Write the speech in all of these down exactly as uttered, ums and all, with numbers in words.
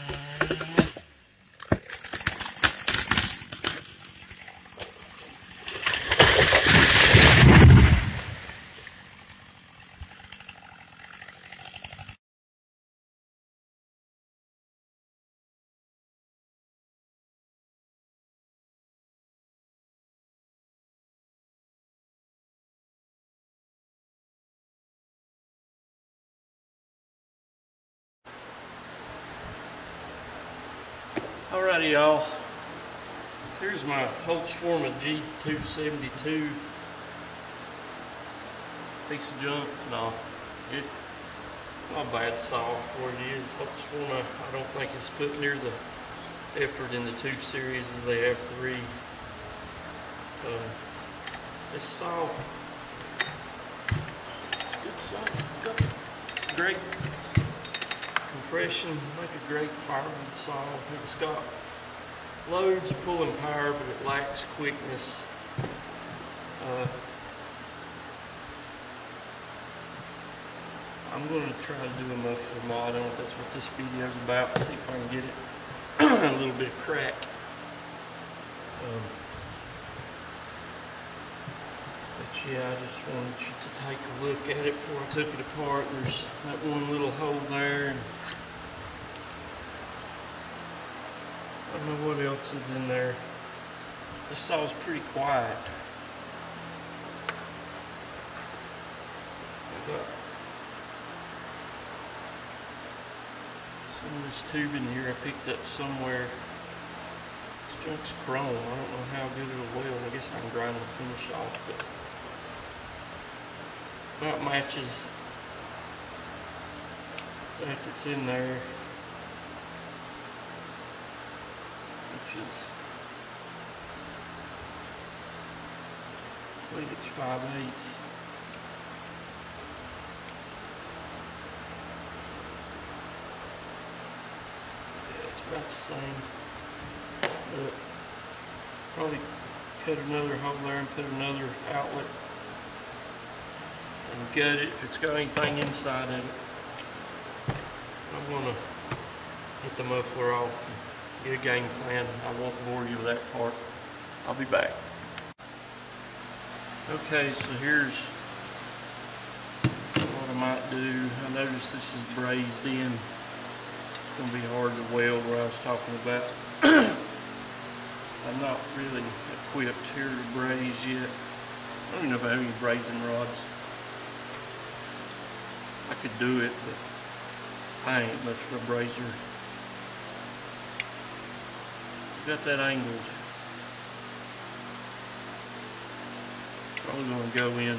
Alrighty, y'all. Here's my Holtzforma G two seventy-two piece of junk. No, it not a bad saw for what it is. Holtzforma, I don't think it's put near the effort in the two series as they have three. Um, this saw, it's a good saw. Got great compression, like a great firewood saw. It's got loads of pulling power, but it lacks quickness. Uh, I'm going to try to do a muffler mod. I don't know if that's what this video is about. See if I can get it a little bit of crack. Um, but yeah, I just wanted you to take a look at it before I took it apart. There's that one little hole there, and I don't know what else is in there. This saw's pretty quiet. I got some of this tubing here I picked up somewhere. This junk's chrome. I don't know how good it'll weld. I guess I can grind the finish off, but about matches that that's in there, which is, I believe it's five eighths. Yeah, it's about the same. But probably cut another hole there and put another outlet and gut it if it's got anything inside of it. I'm gonna get the muffler off and get a game plan. I won't bore you with that part. I'll be back. Okay, so here's what I might do. I noticed this is brazed in. It's gonna be hard to weld where I was talking about. I'm not really equipped here to braze yet. I don't even know if I have any brazing rods. I could do it, but I ain't much of a brazier. Got that angled. Probably gonna go in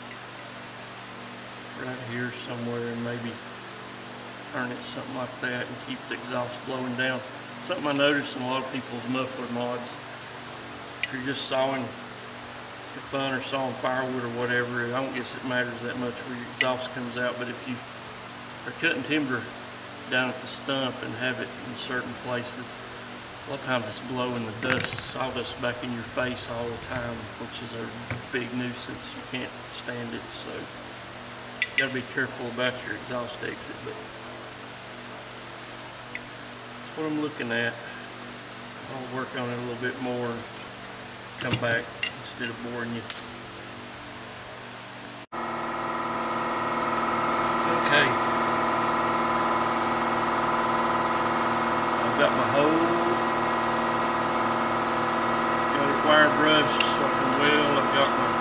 right here somewhere and maybe turn it something like that and keep the exhaust blowing down. Something I noticed in a lot of people's muffler mods, if you're just sawing for fun or sawing firewood or whatever, I don't guess it matters that much where your exhaust comes out, but if you are cutting timber down at the stump and have it in certain places, a lot of times it's blowing the dust, sawdust back in your face all the time, which is a big nuisance. You can't stand it, so you gotta be careful about your exhaust exit. But that's what I'm looking at. I'll work on it a little bit more and come back instead of boring you. Okay. I've got my hole. Got a wire brush so I can weld. I've got my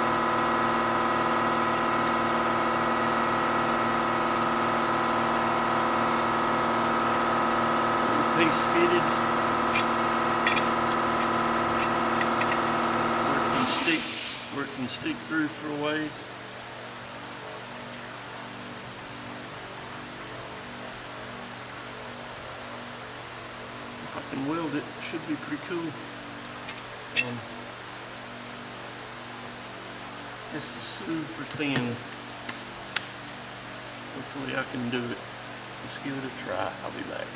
little piece fitted where it can stick, where it can stick through for a ways. If I can weld it, it should be pretty cool. Um, this is super thin. Hopefully I can do it. Let's give it a try. I'll be back.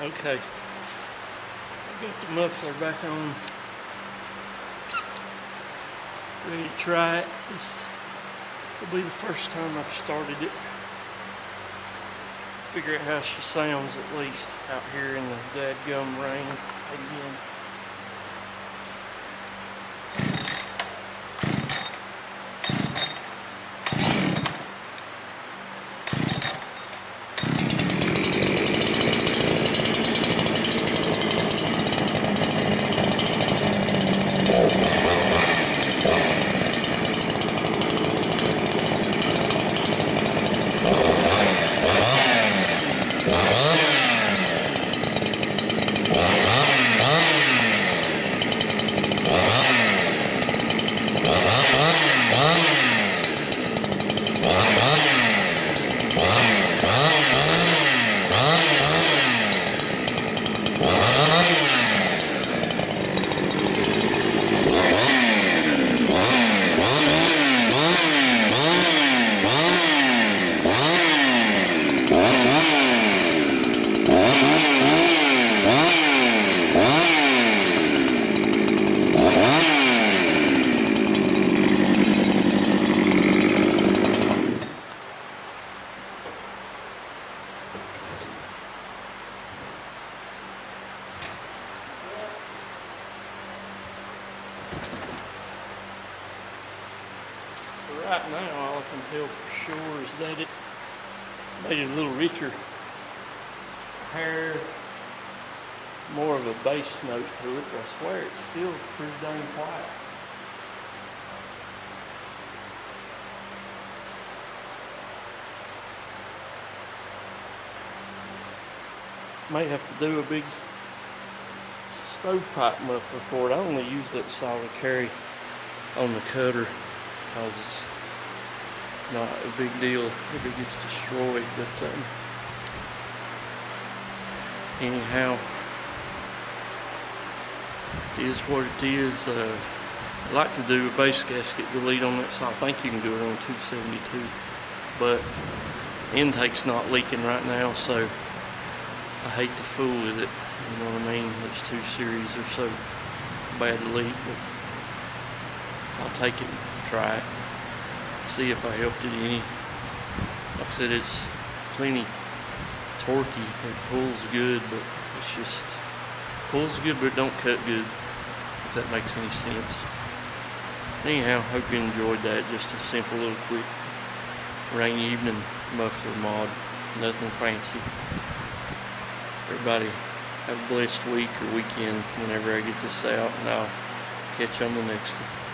Okay. Got the muffler back on. Ready to try it. This will be the first time I've started it. Figure out how she sounds at least out here in the dadgum rain again. Right now, all I can tell for sure is that it made it a little richer hair, more of a bass note to it, but I swear it's still pretty dang quiet. May have to do a big stovepipe muffler for it. I only use that solid carry on the cutter because it's not a big deal if it gets destroyed, but um, anyhow, it is what it is. Uh, I like to do a base gasket delete on that, so I think you can do it on two seventy-two, but intake's not leaking right now, so I hate to fool with it, you know what I mean? Those two series are so bad to leak, but I'll take it and try it. See if I helped it any. Like I said, it's plenty torquey. It pulls good, but it's just pulls good, but it don't cut good, if that makes any sense. Anyhow, hope you enjoyed that. Just a simple little quick rainy evening muffler mod. Nothing fancy. Everybody have a blessed week or weekend whenever I get this out, and I'll catch you on the next one.